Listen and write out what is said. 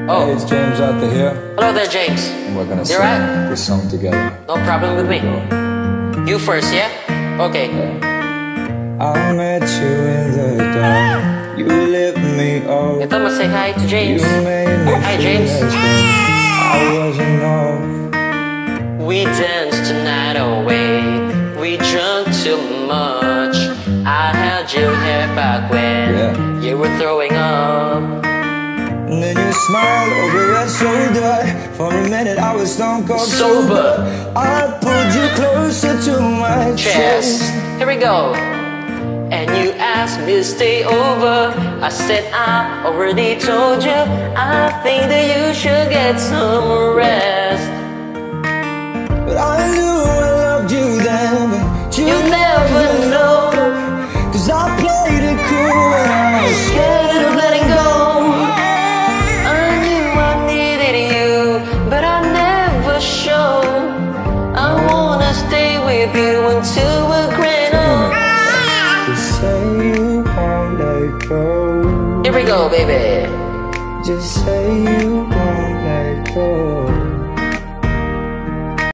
Oh. Hey, it's James Arthur here. Hello there, James. And we're gonna You sing alright? this song together. No problem with me. You first, yeah? Okay. I met you in the dark. You lit me up. Ito, mas say hi to James. You made me Hi, feel James. as though I wasn't off. We danced the night away. We drank too much. I held your hair back when you were throwing up. And then you smiled over your shoulder. For a minute I was stone cold Sober. I pulled you closer to my Chest. chest. Here we go. And you asked me to stay over. I said I already told you. I think that you should get some rest. But I knew I loved you then, but you You'll never know. Cause I played it cool and I was scared of letting go. I knew I needed you, but I never showed. I wanna stay with you until we're grown up. Just say you won't let go. Here we go, baby. Just say you won't let go.